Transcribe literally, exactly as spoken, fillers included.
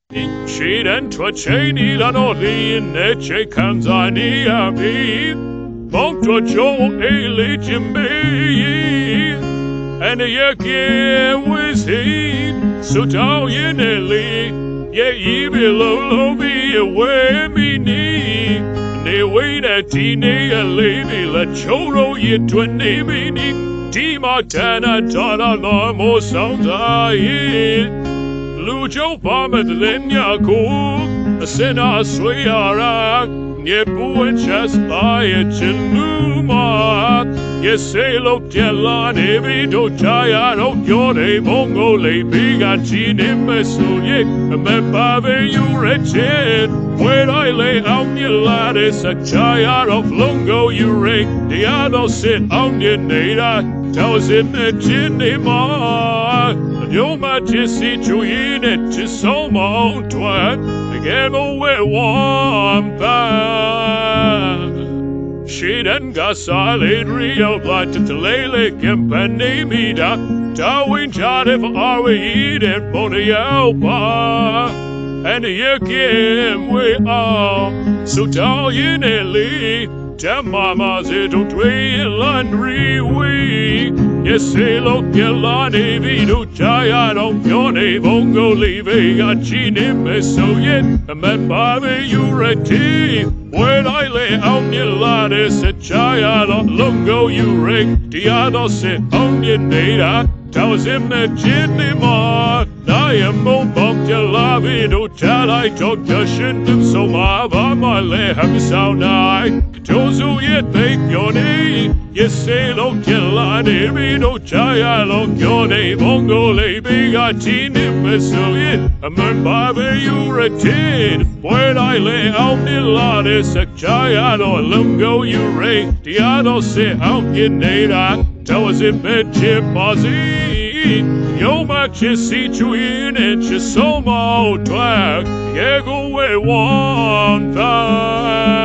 She then twacheni la no li ne che kanzani abi Bong to jo e le jimbe And ye give with he So tao yin e li Ye ye below lo be away me ni Ne wait at tine a lady la choro ye twenty mini Ti matana tana la mo sounds I Lujo pamet lenya ko Sena swayara Ye buen chas paye chinuma Ye selo tela nevi do chaya no yore bongo le biga chine meso ye Me pave you wretched When I lay out your lattice a chaya of lungo you ring The other sit on your nada Tells it the chinima Yo majesty to in it to so mount twat The game away one bad She then got solid real blood to lele company me da Towing shot if are we eat it for the elba And you give we all so tall in it Jam mamas it don't trail laundry we Yes, say lo che la nevi do chaya no pione bongo live a chine meso yet a man bave you reti When I lay on your lattice a chaya no lungo you rig Diado sit on your nada Tells him that chitney ma I am mo bump your lavi do tell I talk the shit so ma va my le have sound I Tozu yet make your name Yes, say lo che la nevi do chaya lo chione bongo le bigatini meso yet a man bave you retin When I lay out the lattice a chaya no lungo you rig Diado sit out your nada Tells him that chip Yo majesty to in it just so mo twag Yeah go away one time